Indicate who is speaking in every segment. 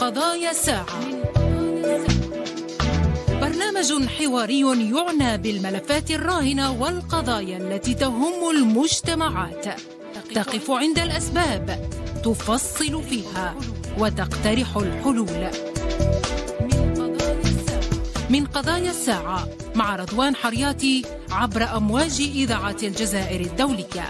Speaker 1: قضايا الساعة، برنامج حواري يعنى بالملفات الراهنة والقضايا التي تهم المجتمعات، تقف عند الأسباب، تفصل فيها وتقترح الحلول. من قضايا الساعة مع رضوان حرياتي عبر أمواج إذاعة الجزائر الدولية.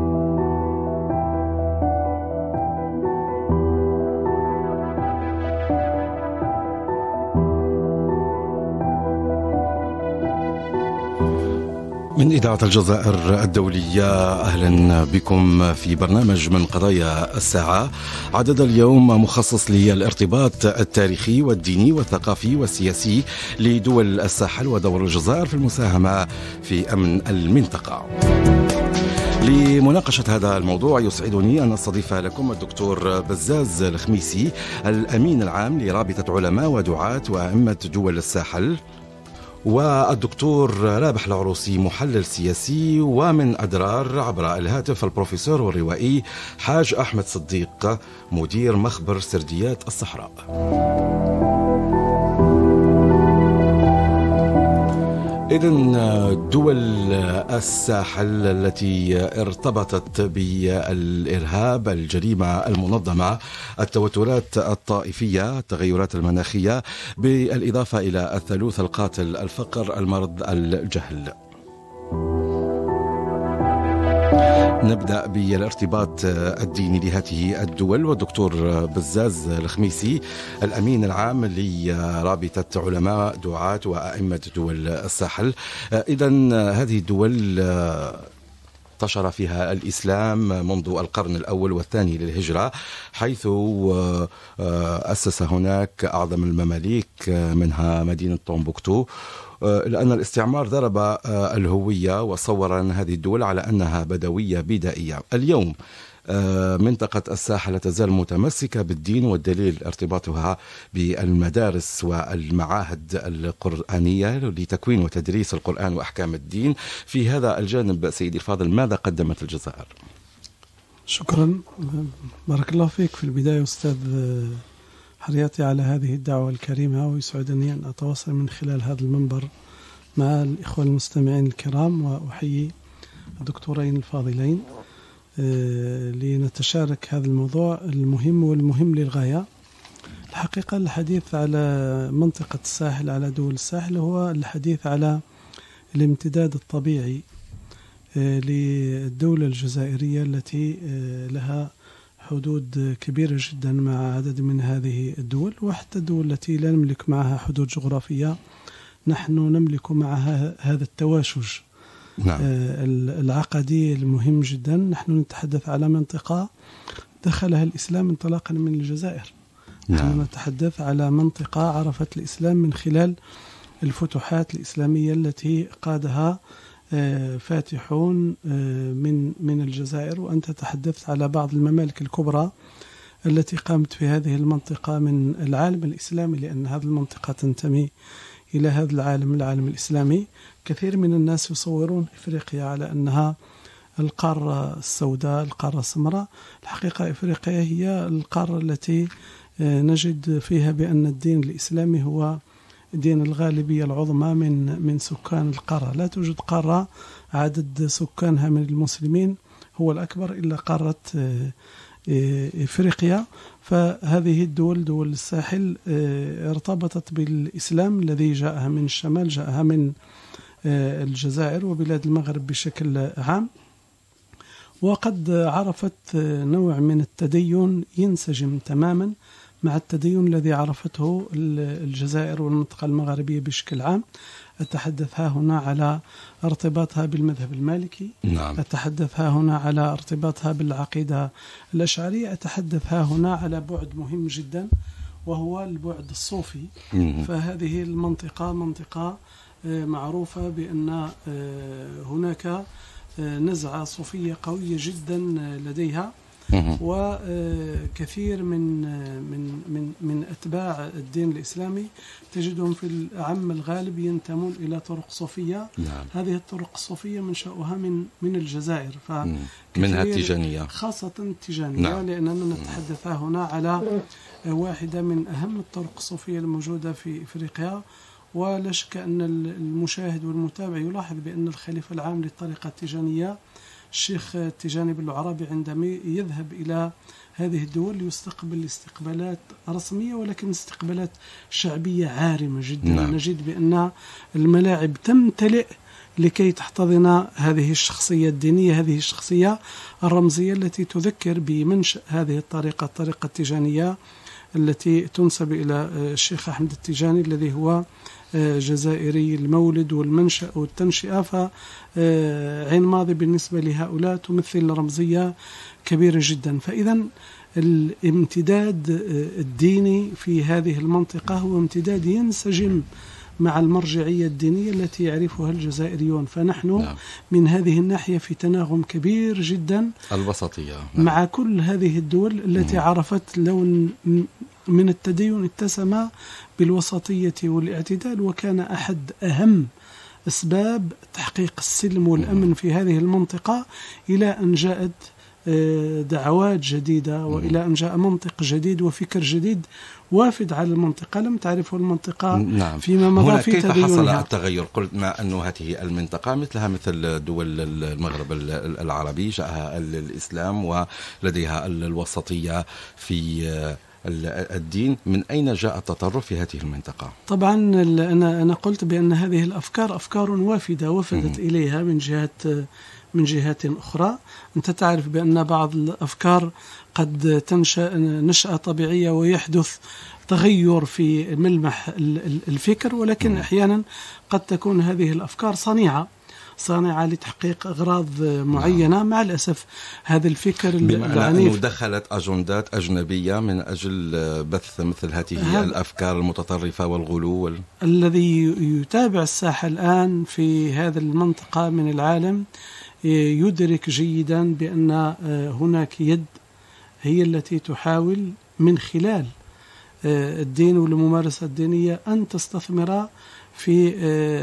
Speaker 2: من إذاعة الجزائر الدولية، أهلا بكم في برنامج من قضايا الساعة. عدد اليوم مخصص للارتباط التاريخي والديني والثقافي والسياسي لدول الساحل ودور الجزائر في المساهمة في أمن المنطقة. لمناقشة هذا الموضوع يسعدني أن أستضيف لكم الدكتور بزاز الخميسي، الأمين العام لرابطة علماء ودعاة وأئمة دول الساحل، والدكتور رابح العروسي، محلل سياسي، ومن أدرار عبر الهاتف البروفيسور والروائي حاج أحمد صديق، مدير مخبر سرديات الصحراء. إذن دول الساحل التي ارتبطت بالإرهاب، الجريمة المنظمة، التوترات الطائفية، التغيرات المناخية، بالإضافة إلى الثالوث القاتل، الفقر، المرض، الجهل. نبدأ بالارتباط الديني لهذه الدول، والدكتور بزاز الخميسي، الأمين العام لرابطة علماء دعاة وأئمة دول الساحل. إذن هذه الدول انتشر فيها الإسلام منذ القرن الأول والثاني للهجرة، حيث أسس هناك أعظم المماليك، منها مدينة تومبوكتو، لأن الاستعمار ضرب الهوية وصور هذه الدول على أنها بدوية بدائية. اليوم منطقة الساحل لا تزال متمسكة بالدين، والدليل ارتباطها بالمدارس والمعاهد القرآنية لتكوين وتدريس القرآن وأحكام الدين. في هذا الجانب سيدي الفاضل، ماذا قدمت الجزائر؟
Speaker 3: شكرا، بارك الله فيك في البداية أستاذ حرياتي على هذه الدعوة الكريمة، ويسعدني أن أتواصل من خلال هذا المنبر مع الإخوة المستمعين الكرام، وأحيي الدكتورين الفاضلين لنتشارك هذا الموضوع المهم والمهم للغاية. الحقيقة الحديث على منطقة الساحل، على دول الساحل، هو الحديث على الامتداد الطبيعي للدولة الجزائرية التي لها حدود كبيرة جدا مع عدد من هذه الدول، وحتى الدول التي لا نملك معها حدود جغرافية نحن نملك معها هذا التواشج. نعم. العقدي المهم جدا. نحن نتحدث على منطقة دخلها الإسلام انطلاقا من الجزائر. نعم. نحن نتحدث على منطقة عرفت الإسلام من خلال الفتوحات الإسلامية التي قادها فاتحون من الجزائر، وأنت تحدثت على بعض الممالك الكبرى التي قامت في هذه المنطقة من العالم الإسلامي، لأن هذه المنطقة تنتمي إلى هذا العالم الإسلامي. كثير من الناس يصورون إفريقيا على أنها القارة السوداء، القارة السمراء. الحقيقة إفريقيا هي القارة التي نجد فيها بأن الدين الإسلامي هو دين الغالبية العظمى من سكان القارة. لا توجد قارة عدد سكانها من المسلمين هو الأكبر إلا قارة إفريقيا. فهذه الدول، دول الساحل، ارتبطت بالإسلام الذي جاءها من الشمال، جاءها من الجزائر وبلاد المغرب بشكل عام، وقد عرفت نوع من التدين ينسجم تماما مع التدين الذي عرفته الجزائر والمنطقة المغربية بشكل عام. أتحدث ها هنا على ارتباطها بالمذهب المالكي. نعم. أتحدث ها هنا على ارتباطها بالعقيدة الأشعرية. أتحدث ها هنا على بعد مهم جدا وهو البعد الصوفي. فهذه المنطقة منطقة معروفة بأن هناك نزعة صوفية قوية جدا لديها، وكثير من أتباع الدين الإسلامي تجدهم في الأعم الغالب ينتمون إلى طرق صوفية.
Speaker 2: نعم.
Speaker 3: هذه الطرق الصوفية منشأها من الجزائر،
Speaker 2: منها التيجانية،
Speaker 3: خاصة التيجانية. نعم. لأننا نتحدث هنا على واحدة من أهم الطرق الصوفية الموجودة في إفريقيا، ولا شك أن المشاهد والمتابع يلاحظ بأن الخليفة العام للطريقة التيجانية الشيخ التيجاني بن العرابي عندما يذهب إلى هذه الدول يستقبل استقبالات رسمية، ولكن استقبالات شعبية عارمة جدا.
Speaker 2: نعم.
Speaker 3: نجد بأن الملاعب تمتلئ لكي تحتضن هذه الشخصية الدينية، هذه الشخصية الرمزية التي تذكر بمنشأ هذه الطريقة التيجانية التي تنسب إلى الشيخ أحمد التيجاني الذي هو جزائري المولد والمنشأ والتنشئة. فعين ماضي بالنسبة لهؤلاء تمثل رمزية كبيرة جدا. فإذا الامتداد الديني في هذه المنطقة هو امتداد ينسجم مع المرجعية الدينية التي يعرفها الجزائريون. فنحن من هذه الناحية في تناغم كبير جدا،
Speaker 2: الوسطية
Speaker 3: مع كل هذه الدول التي عرفت لون من التدين اتسم بالوسطية والاعتدال، وكان أحد أهم أسباب تحقيق السلم والأمن في هذه المنطقة، إلى أن جاءت دعوات جديدة، وإلى أن جاء منطق جديد وفكر جديد وافد على المنطقة لم تعرفه المنطقة.
Speaker 2: نعم.
Speaker 3: فيما مضى في
Speaker 2: كيف
Speaker 3: تدينها.
Speaker 2: حصل التغير؟ قلت مع أن هذه المنطقة مثل دول المغرب العربي جاءها الإسلام ولديها الوسطية في الدين، من أين جاء التطرف في هذه المنطقة؟
Speaker 3: طبعا أنا قلت بأن هذه الأفكار أفكار وافدة وفدت إليها من جهات أخرى. أنت تعرف بأن بعض الأفكار قد تنشأ نشأة طبيعية ويحدث تغير في ملمح الفكر، ولكن أحيانا قد تكون هذه الأفكار صانعة لتحقيق أغراض معينة. مع الأسف هذا الفكر العنيف
Speaker 2: دخلت أجندات أجنبية من أجل بث مثل هذه الأفكار المتطرفة والغلو
Speaker 3: الذي يتابع الساحة الآن في هذه المنطقة من العالم يدرك جيدا بأن هناك يد هي التي تحاول من خلال الدين والممارسة الدينية أن تستثمر في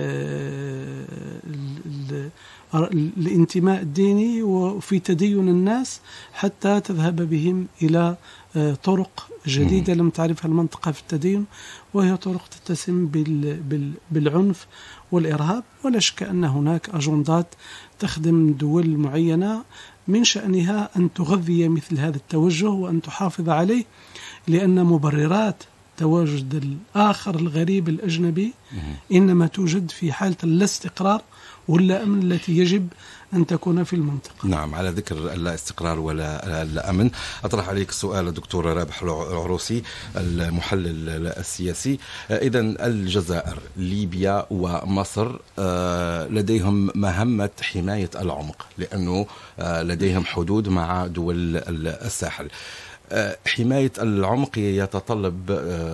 Speaker 3: الانتماء الديني وفي تدين الناس، حتى تذهب بهم إلى طرق جديدة لم تعرفها المنطقة في التدين، وهي طرق تتسم بالعنف والإرهاب. ولا شك أن هناك أجندات تخدم دول معينة من شأنها أن تغذي مثل هذا التوجه وأن تحافظ عليه، لأن مبررات تواجد الآخر الغريب الأجنبي إنما توجد في حالة اللا استقرار ولا أمن التي يجب أن تكون في المنطقة.
Speaker 2: نعم، على ذكر اللا استقرار ولا الأمن، أطرح عليك السؤال الدكتور رابح العروسي المحلل السياسي. إذا الجزائر، ليبيا ومصر لديهم مهمة حماية العمق، لأنه لديهم حدود مع دول الساحل. حماية العمق يتطلب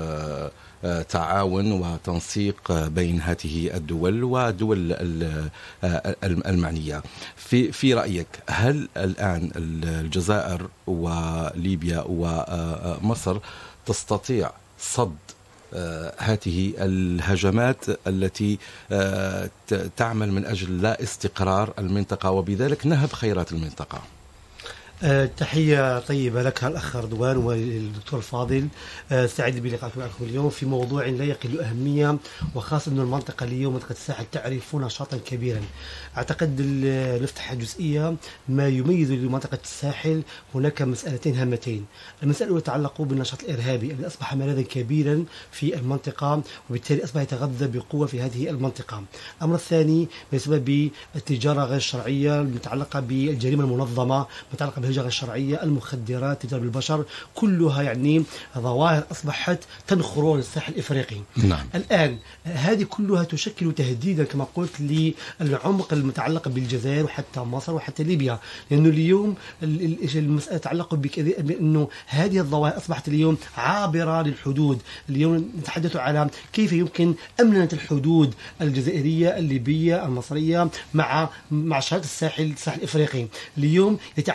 Speaker 2: تعاون وتنسيق بين هذه الدول ودول المعنية. في رأيك، هل الآن الجزائر وليبيا ومصر تستطيع صد هذه الهجمات التي تعمل من أجل لا استقرار المنطقة وبذلك نهب خيرات المنطقة؟
Speaker 4: تحية طيبة لك الأخ رضوان والدكتور الفاضل. سعيد بلقائكم معكم اليوم في موضوع لا يقل أهمية، وخاصة أن المنطقة اليوم منطقة الساحل تعرف نشاطا كبيرا. أعتقد نفتح جزئية ما يميز لمنطقة الساحل. هناك مسألتين هامتين. المسألة الأولى تتعلق بالنشاط الإرهابي الذي أصبح ملاذا كبيرا في المنطقة، وبالتالي أصبح يتغذى بقوة في هذه المنطقة. الأمر الثاني بسبب التجارة غير الشرعية المتعلقة بالجريمة المنظمة، متعلقة بالهجرة الشرعية، المخدرات، تجارة بالبشر، كلها يعني ظواهر أصبحت تنخر الساحل الإفريقي.
Speaker 2: نعم.
Speaker 4: الآن هذه كلها تشكل تهديدا كما قلت للعمق المتعلق بالجزائر وحتى مصر وحتى ليبيا، لأنه اليوم المسألة تتعلق بأنه هذه الظواهر أصبحت اليوم عابرة للحدود. اليوم نتحدث على كيف يمكن أمنة الحدود الجزائرية الليبية المصرية مع شرق الساحل الإفريقي. اليوم يتعلق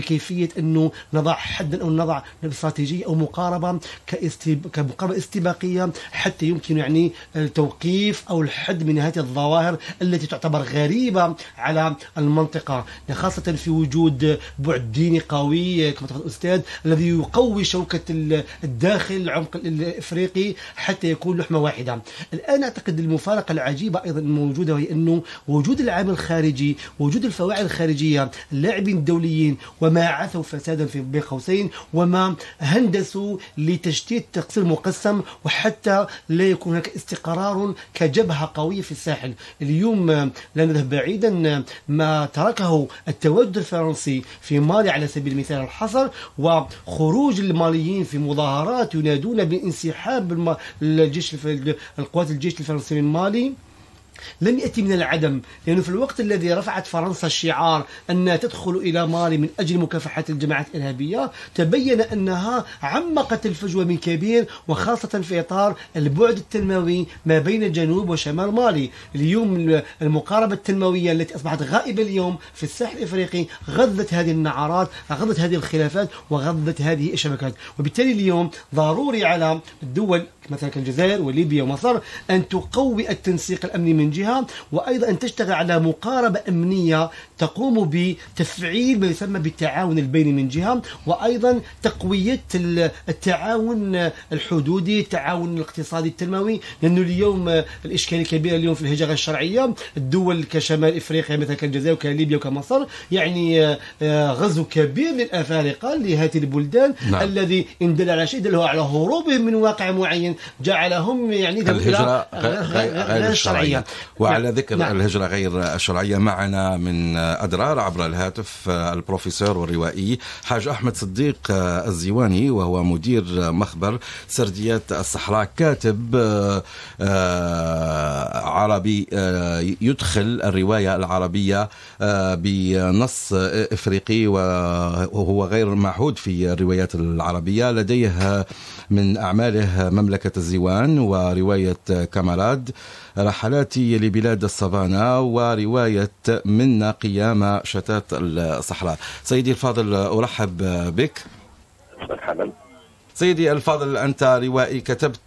Speaker 4: بكيفية أنه نضع حدا أو نضع استراتيجية أو مقاربة كمقاربة استباقية حتى يمكن يعني التوقيف أو الحد من هذه الظواهر التي تعتبر غريبة على المنطقة، خاصة في وجود بعد ديني قوي كما تفضل الأستاذ الذي يقوي شوكة الداخل العمق الإفريقي حتى يكون لحمة واحدة. الآن أعتقد المفارقة العجيبة أيضا الموجودة وهي أنه وجود العامل الخارجي، وجود الفواعل الخارجية، اللاعبين الدوليين وما عثوا فسادا في بين قوسين وما هندسوا لتشتيت تقصير مقسم وحتى لا يكون هناك استقرار كجبهة قوية في الساحل. اليوم لا نذهب بعيدا ما تركه التواجد الفرنسي في مالي على سبيل المثال الحصر، وخروج الماليين في مظاهرات ينادون بانسحاب القوات الجيش الفرنسي من مالي لم يأتي من العدم، لأنه في الوقت الذي رفعت فرنسا الشعار أنها تدخل إلى مالي من أجل مكافحة الجماعات الإرهابية، تبين أنها عمقت الفجوة من كبير، وخاصة في إطار البعد التنموي ما بين جنوب وشمال مالي. اليوم المقاربة التنموية التي أصبحت غائبة اليوم في الساحل الإفريقي غذت هذه النعرات، غذت هذه الخلافات، وغذت هذه الشبكات. وبالتالي اليوم ضروري على الدول مثلا الجزائر وليبيا ومصر أن تقوي التنسيق الأمني من جهة، وأيضا أن تشتغل على مقاربة أمنية تقوم بتفعيل ما يسمى بالتعاون البيني من جهة، وأيضا تقوية التعاون الحدودي، التعاون الاقتصادي التنموي، لأنه اليوم الإشكالية الكبيرة اليوم في الهجرة الشرعية، الدول كشمال إفريقيا مثل كالجزائر وكليبيا وكمصر يعني غزو كبير للأفارقة لهذه البلدان. نعم. الذي إن دل على شيء دله على هروبهم من واقع معين جعلهم يعني
Speaker 2: الهجرة غير الشرعية. وعلى ذكر نعم. الهجرة غير الشرعية معنا من أدرار عبر الهاتف البروفيسور والروائي حاج أحمد صديق الزيواني، وهو مدير مخبر سرديات الصحراء، كاتب عربي يدخل الرواية العربية بنص إفريقي، وهو غير معهود في الروايات العربية. لديه من أعماله مملكة الزيوان ورواية كاماراد، رحلاتي لبلاد السافانا، ورواية منا قيام شتات الصحراء. سيدي الفاضل أرحب بك.
Speaker 5: مرحبا.
Speaker 2: سيدي الفاضل، أنت روائي،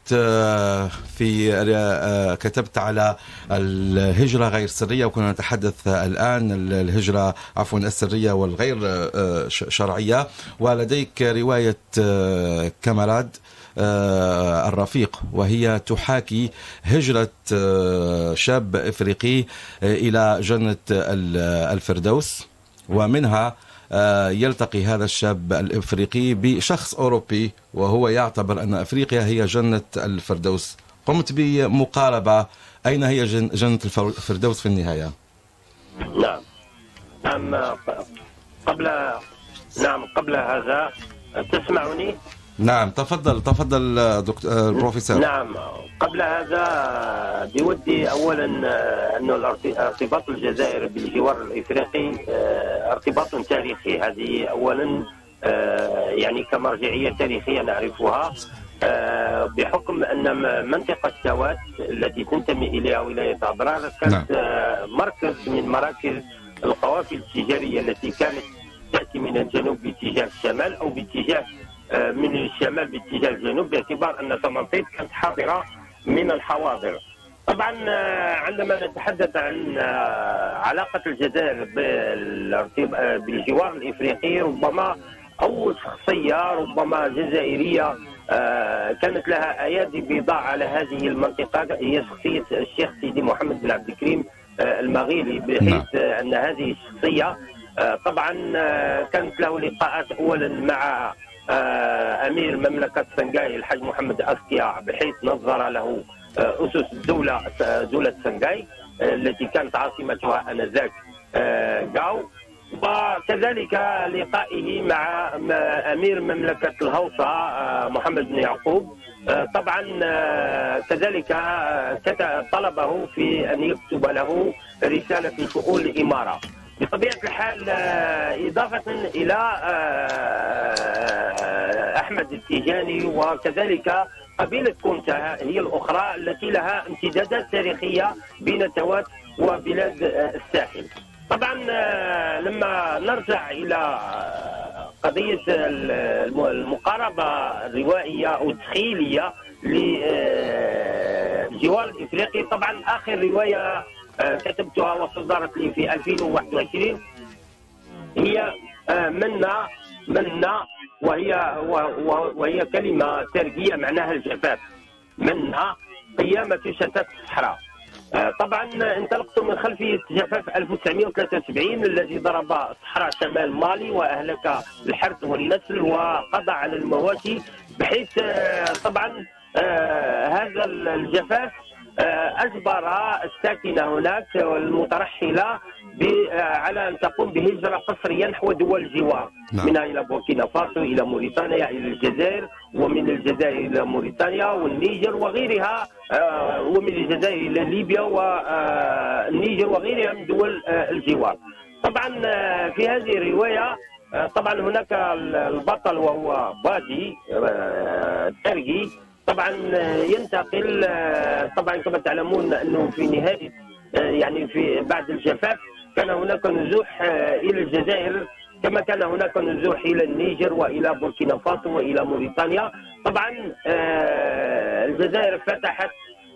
Speaker 2: كتبت على الهجرة غير السرية، وكنا نتحدث الآن الهجرة السرية والغير شرعية، ولديك رواية كاماراد الرفيق، وهي تحاكي هجرة شاب إفريقي إلى جنة الفردوس، ومنها يلتقي هذا الشاب الإفريقي بشخص أوروبي وهو يعتبر أن أفريقيا هي جنة الفردوس. قمت بمقاربة، أين هي جنة الفردوس في النهاية؟
Speaker 5: نعم. قبل هذا تسمعني؟
Speaker 2: نعم، تفضل دكتور بروفيسور.
Speaker 5: نعم، قبل هذا بودي أولا أنه ارتباط الجزائر بالجوار الإفريقي ارتباط تاريخي. هذه أولا يعني كمرجعية تاريخية نعرفها، بحكم أن منطقة سوات التي تنتمي إليها ولاية أدرار كانت مركز من مراكز القوافل التجارية التي كانت تأتي من الجنوب باتجاه الشمال أو باتجاه من الشمال باتجاه الجنوب، باعتبار أن تمنطيط كانت حاضرة من الحواضر. طبعا عندما نتحدث عن علاقة الجزائر بالجوار الإفريقي، ربما أول شخصية ربما جزائرية كانت لها أيادي بيضاء على هذه المنطقة هي شخصية الشيخ سيدي محمد بن عبد الكريم المغيلي، بحيث أن هذه الشخصية طبعا كانت له لقاءات أولا مع أمير مملكة سنغاي الحاج محمد أسكيا، بحيث نظر له أسس دولة سنغاي التي كانت عاصمتها آنذاك غاو، وكذلك لقائه مع أمير مملكة الهوسة محمد بن يعقوب. طبعا كذلك طلبه في أن يكتب له رسالة في شؤون الإمارة. بطبيعة الحال إضافة إلى أحمد التيجاني، وكذلك قبيلة كونتا هي الأخرى التي لها امتدادات تاريخية بين توات وبلاد الساحل. طبعا لما نرجع إلى قضية المقاربة الروائية أو التخيلية للجوار الإفريقي. طبعا آخر رواية كتبتها وصدرت لي في 2021 هي منا، وهي كلمة تركية معناها الجفاف. منا قيامة شتات الصحراء. طبعا انطلقت من خلفية جفاف 1973 الذي ضرب صحراء شمال مالي وأهلك الحرث والنسل وقضى على المواشي، بحيث طبعا هذا الجفاف أجبر الساكنة هناك والمترحلة على أن تقوم بهجرة قسرية نحو دول الجوار. نعم. منها إلى بوركينا فاسو، إلى موريتانيا، إلى الجزائر، ومن الجزائر إلى موريتانيا والنيجر وغيرها، ومن الجزائر إلى ليبيا والنيجر وغيرها من دول الجوار. طبعا في هذه الرواية طبعا هناك البطل وهو بادي ترجي. طبعا ينتقل، طبعا كما تعلمون انه في نهايه يعني في بعد الجفاف كان هناك نزوح الى الجزائر، كما كان هناك نزوح الى النيجر والى بوركينا فاسو والى موريتانيا. طبعا الجزائر فتحت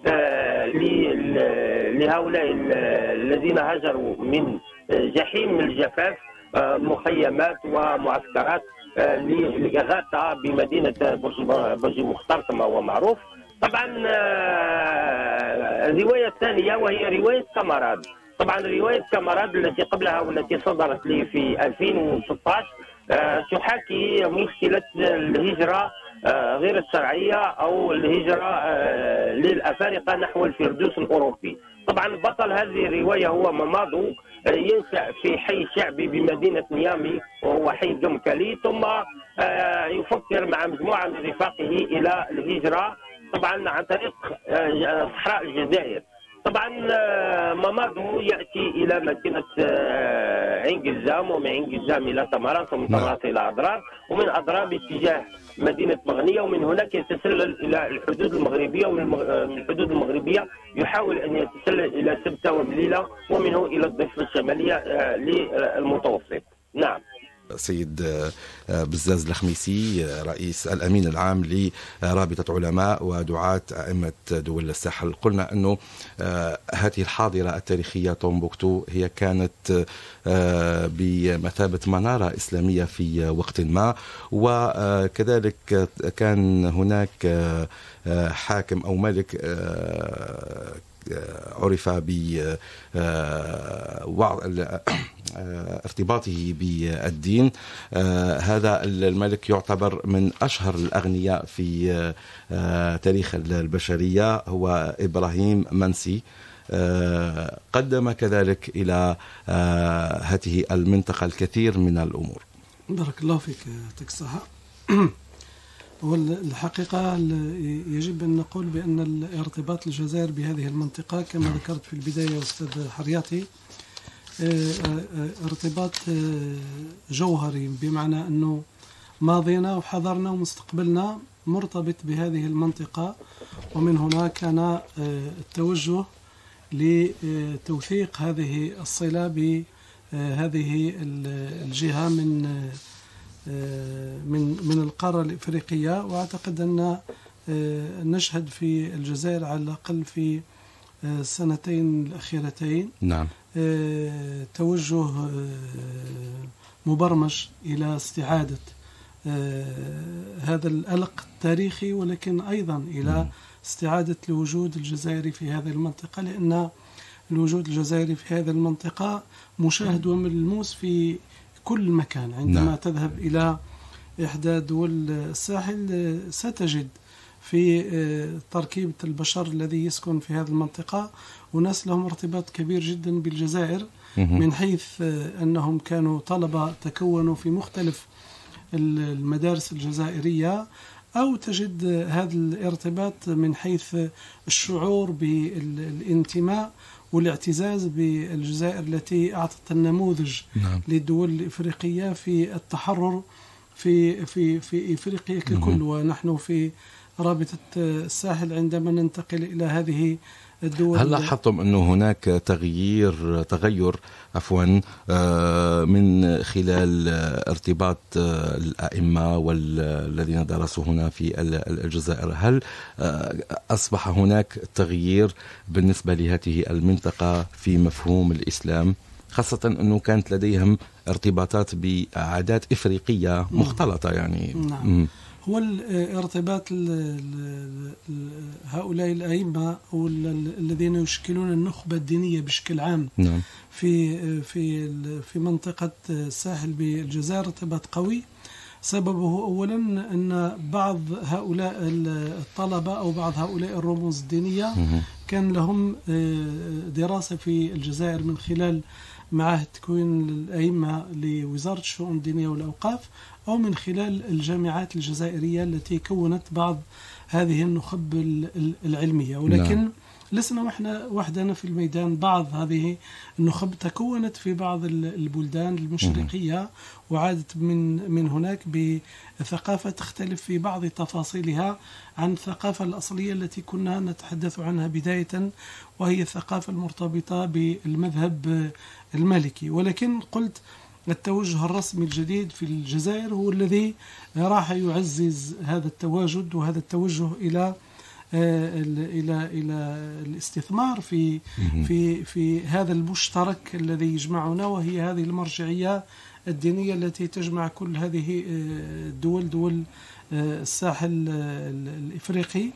Speaker 5: لهؤلاء الذين هاجروا من جحيم الجفاف مخيمات ومعسكرات للإغاثة بمدينة برج مختار كما هو معروف. طبعا الرواية الثانية وهي رواية كاماراد. طبعا رواية كاماراد التي قبلها والتي صدرت لي في 2016 تحاكي مشكلة الهجرة غير الشرعية أو الهجرة للأفارقة نحو الفردوس الأوروبي. طبعا بطل هذه الرواية هو مامادو، ينشأ في حي شعبي بمدينة نيامي وهو حي دمكلي، ثم يفكر مع مجموعة من رفاقه إلى الهجرة طبعا عن طريق صحراء الجزائر. طبعا مامادو يأتي إلى مدينة عين قزام، ومن عين قزام إلى تمارات، ومن تمارات إلى أضراب، ومن أضراب اتجاه مدينة مغنية، ومن هناك يتسلل إلى الحدود المغربية، ومن الحدود المغربية يحاول أن يتسلل إلى سبتة ومليلة، ومنه إلى الضفة الشمالية للمتوسط. نعم.
Speaker 2: سيد بزاز الخميسي رئيس الأمين العام لرابطة علماء ودعاة أئمة دول الساحل، قلنا أنه هذه الحاضرة التاريخية تومبوكتو هي كانت بمثابة منارة إسلامية في وقت ما، وكذلك كان هناك حاكم أو ملك عرف ارتباطه بالدين. هذا الملك يعتبر من أشهر الأغنياء في تاريخ البشرية، هو إبراهيم منسي. قدم كذلك إلى هذه المنطقة الكثير من الأمور.
Speaker 3: بارك الله فيك يعطيك الصحة. والحقيقة يجب أن نقول بأن ارتباط الجزائر بهذه المنطقة كما ذكرت في البداية أستاذ حرياتي ارتباط جوهري، بمعنى أنه ماضينا وحاضرنا ومستقبلنا مرتبط بهذه المنطقة، ومن هنا كان التوجه لتوثيق هذه الصلة بهذه الجهة من القارة الإفريقية. وأعتقد أن نشهد في الجزائر على الأقل في السنتين الأخيرتين
Speaker 2: نعم
Speaker 3: توجه مبرمج إلى استعادة هذا الألق التاريخي، ولكن أيضا إلى استعادة الوجود الجزائري في هذه المنطقة، لأن الوجود الجزائري في هذه المنطقة مشاهد وملموس في كل مكان. عندما تذهب إلى إحدى دول الساحل ستجد في تركيبة البشر الذي يسكن في هذه المنطقة وناس لهم ارتباط كبير جدا بالجزائر، من حيث أنهم كانوا طلبة تكونوا في مختلف المدارس الجزائرية، أو تجد هذا الارتباط من حيث الشعور بالانتماء والاعتزاز بالجزائر التي أعطت النموذج للدول الإفريقية في التحرر في إفريقيا ككل. ونحن في رابطة الساحل عندما ننتقل إلى هذه الدول.
Speaker 2: هل لاحظتم أنه هناك تغير من خلال ارتباط الأئمة والذين درسوا هنا في الجزائر؟ هل أصبح هناك تغيير بالنسبة لهذه المنطقة في مفهوم الإسلام، خاصة أنه كانت لديهم ارتباطات بعادات إفريقية مختلطة يعني؟
Speaker 3: نعم. هو الارتباط هؤلاء الأئمة أو الذين يشكلون النخبة الدينية بشكل عام، نعم، في منطقة الساحل بالجزائر ارتباط قوي. سببه أولا أن بعض هؤلاء الطلبة أو بعض هؤلاء الرموز الدينية كان لهم دراسة في الجزائر من خلال معهد تكوين الأئمة لوزارة الشؤون الدينية والأوقاف، أو من خلال الجامعات الجزائرية التي كونت بعض هذه النخب العلمية. ولكن لسنا وحدنا في الميدان، بعض هذه النخب تكونت في بعض البلدان المشرقية وعادت من هناك بثقافة تختلف في بعض تفاصيلها عن الثقافة الأصلية التي كنا نتحدث عنها بداية، وهي الثقافة المرتبطة بالمذهب المالكي. ولكن قلت التوجه الرسمي الجديد في الجزائر هو الذي راح يعزز هذا التواجد وهذا التوجه إلى الاستثمار في هذا المشترك الذي يجمعنا، وهي هذه المرجعية الدينية التي تجمع كل هذه دول الساحل الإفريقي.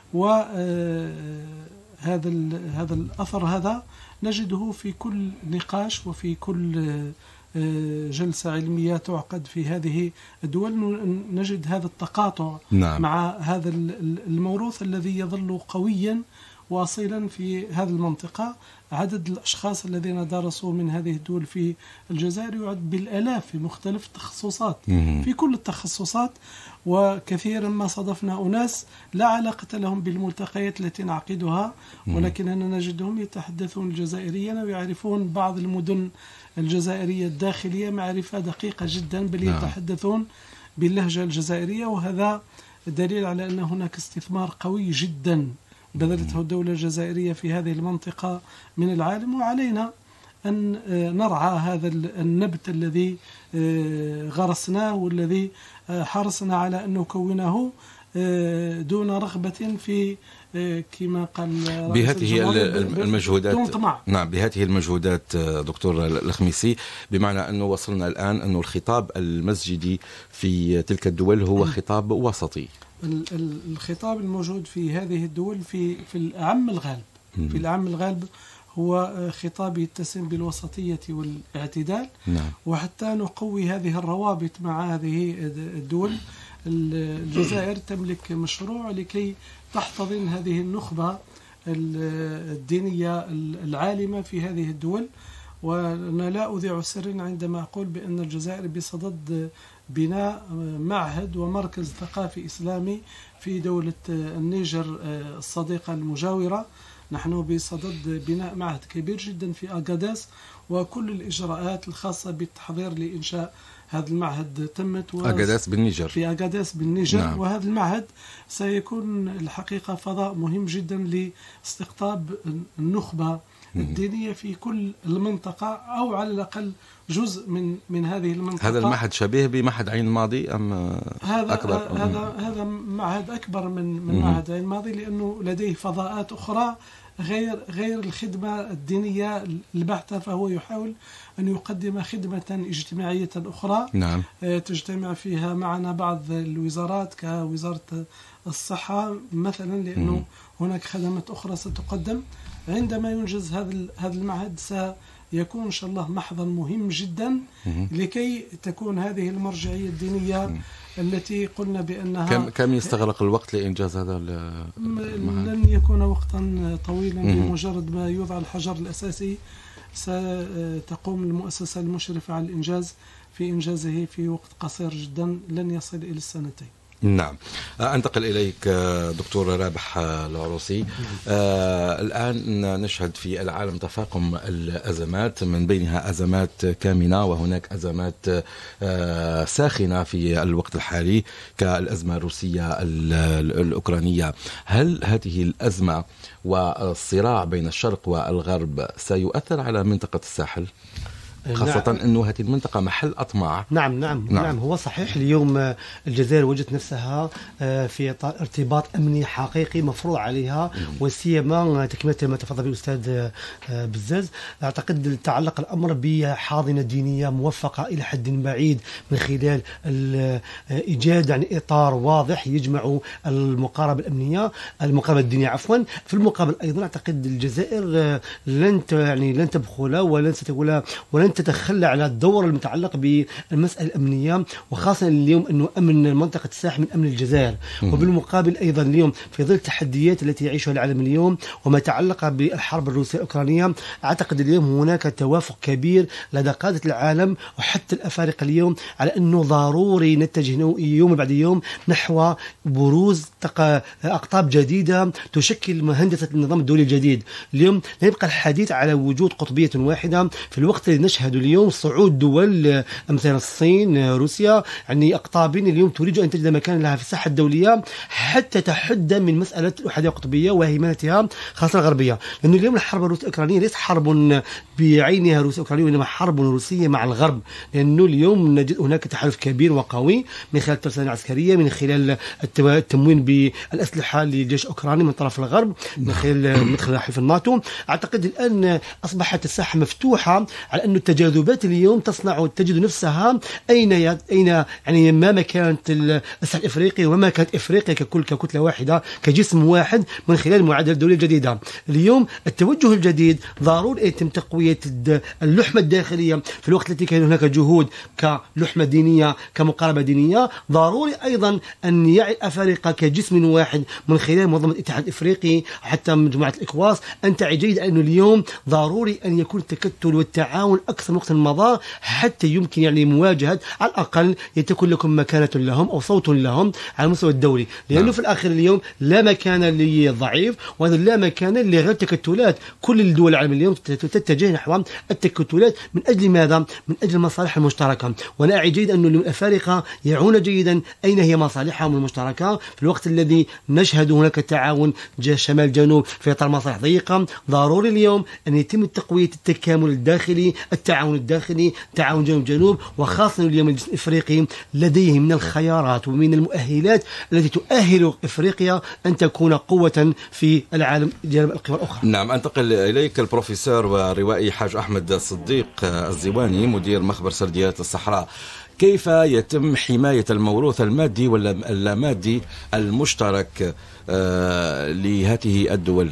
Speaker 3: وهذا الأثر هذا نجده في كل نقاش وفي كل جلسة علمية تعقد في هذه الدول، نجد هذا التقاطع، نعم، مع هذا الموروث الذي يظل قويا واصيلا في هذه المنطقة. عدد الأشخاص الذين درسوا من هذه الدول في الجزائر يعد بالآلاف في مختلف التخصصات، في كل التخصصات. وكثيرا ما صادفنا أناس لا علاقة لهم بالملتقيات التي نعقدها، ولكننا نجدهم يتحدثون الجزائرية ويعرفون بعض المدن الجزائرية الداخلية معرفة دقيقة جدا، بل يتحدثون باللهجة الجزائرية. وهذا دليل على أن هناك استثمار قوي جدا بذلته الدولة الجزائرية في هذه المنطقة من العالم، وعلينا أن نرعى هذا النبت الذي غرسناه والذي حرصنا على أن نكونه دون رغبة في كما قال
Speaker 2: بهذه المجهودات. نعم، بهذه المجهودات دكتور الخميسي، بمعنى أنه وصلنا الآن أنه الخطاب المسجدي في تلك الدول هو خطاب وسطي.
Speaker 3: الخطاب الموجود في هذه الدول في الأعم الغالب في الأعم الغالب هو خطاب يتسم بالوسطية والاعتدال. نعم. وحتى نقوي هذه الروابط مع هذه الدول، الجزائر تملك مشروع لكي تحتضن هذه النخبة الدينية العالمة في هذه الدول. وأنا لا أذيع سرا عندما أقول بأن الجزائر بصدد بناء معهد ومركز ثقافي إسلامي في دولة النيجر الصديقة المجاورة. نحن بصدد بناء معهد كبير جدا في أغاديس، وكل الإجراءات الخاصة بالتحضير لإنشاء هذا المعهد تمت.
Speaker 2: أغاديس بالنيجر،
Speaker 3: في أغاديس بالنيجر.
Speaker 2: نعم.
Speaker 3: وهذا المعهد سيكون الحقيقة فضاء مهم جدا لاستقطاب النخبة الدينية في كل المنطقة، أو على الأقل جزء من هذه المنطقة.
Speaker 2: هذا المعهد شبيه بمعهد عين الماضي أم أكبر؟
Speaker 3: هذا معهد أكبر من معهد عين الماضي، لأنه لديه فضاءات أخرى غير الخدمة الدينية البحتة، فهو يحاول أن يقدم خدمة اجتماعية أخرى.
Speaker 2: نعم.
Speaker 3: تجتمع فيها معنا بعض الوزارات كوزارة الصحة مثلا، لأنه هناك خدمات أخرى ستقدم. عندما ينجز هذا المعهد سيكون إن شاء الله محضا مهم جدا لكي تكون هذه المرجعية الدينية التي قلنا بأنها
Speaker 2: كم يستغرق الوقت لإنجاز هذا المعهد؟
Speaker 3: لن يكون وقتا طويلا. بمجرد ما يوضع الحجر الأساسي ستقوم المؤسسة المشرفة على الإنجاز في إنجازه في وقت قصير جدا، لن يصل إلى السنتين.
Speaker 2: نعم. أنتقل إليك دكتور رابح العروسي. الآن نشهد في العالم تفاقم الأزمات، من بينها أزمات كامنة وهناك أزمات ساخنة في الوقت الحالي كالأزمة الروسية الأوكرانية. هل هذه الأزمة والصراع بين الشرق والغرب سيؤثر على منطقة الساحل؟ خاصة نعم. أنه هذه المنطقة محل أطماع.
Speaker 4: نعم هو صحيح. اليوم الجزائر وجدت نفسها في إطار ارتباط أمني حقيقي مفروض عليها، وسيما تكملة ما تفضل به الأستاذ بزاز. أعتقد تعلق الأمر بحاضنة دينية موفقة إلى حد بعيد من خلال إيجاد يعني إطار واضح يجمع المقاربة الدينية عفوا. في المقابل أيضا أعتقد الجزائر لن تبخل ولن تتخلى على الدور المتعلق بالمسألة الأمنية، وخاصة اليوم أنه أمن منطقة الساحل من أمن الجزائر. وبالمقابل أيضا اليوم في ظل التحديات التي يعيشها العالم اليوم وما يتعلق بالحرب الروسية الأوكرانية، أعتقد اليوم هناك توافق كبير لدى قادة العالم وحتى الأفارقة اليوم على أنه ضروري نتجه يوم بعد يوم نحو بروز أقطاب جديدة تشكل هندسة النظام الدولي الجديد. اليوم لا يبقى الحديث على وجود قطبية واحدة في الوقت الذي نشهد اليوم صعود دول أمثال الصين روسيا، يعني أقطابين اليوم تريد أن تجد مكان لها في الساحة الدولية حتى تحد من مسألة الأحادية القطبية وهيمنتها خاصة الغربية. لأنه اليوم الحرب الروسية الأوكرانية ليس حرب بعينها روسية أوكرانية، وإنما حرب روسية مع الغرب، لأنه اليوم نجد هناك تحالف كبير وقوي من خلال الترسانة العسكرية، من خلال التموين بالأسلحة للجيش الأوكراني من طرف الغرب، من خلال حلف الناتو. أعتقد الآن أصبحت الساحة مفتوحة على أن التجاذبات اليوم تجد نفسها أين يعني ما كانت الساحل الإفريقي وما كانت إفريقيا ككتلة واحدة كجسم واحد من خلال المعادلة الدولية الجديدة. اليوم التوجه الجديد ضروري يتم تقوية اللحمة الداخلية في الوقت التي كان هناك جهود كلحمة دينية كمقاربة دينية. ضروري أيضا أن يعي الأفارقة كجسم واحد من خلال منظمة الاتحاد الإفريقي حتى مجموعة الإكواس أن تعي جيد أنه اليوم ضروري أن يكون التكتل والتعاون أكثر من وقت مضى حتى يمكن يعني مواجهة على الأقل تكون لكم مكانة لهم أو صوت لهم على المستوى الدولي، لأنه في الآخر اليوم لا مكان للضعيف وهذا لا مكان لغير تكتلات. كل الدول العالم اليوم تتجه نحو التكتلات من أجل ماذا؟ من أجل المصالح المشتركة. وأنا أعي جيد أن الأفارقة يعون جيدا أين هي مصالحهم المشتركة في الوقت الذي نشهد هناك تعاون شمال جنوب في إطار مصالح ضيقة. ضروري اليوم أن يتم تقوية التكامل الداخلي، التعاون الداخلي، تعاون جنوب، وخاصة اليوم الجسم الإفريقي لديه من الخيارات ومن المؤهلات التي تؤهل إفريقيا أن تكون قوة في العالم جانب القوى الأخرى.
Speaker 2: نعم. أنتقل إليك البروفيسور والروائي حاج أحمد صديق الزواني مدير مخبر سرديات الصحراء. كيف يتم حماية الموروث المادي ولا اللامادي المشترك لهذه الدول؟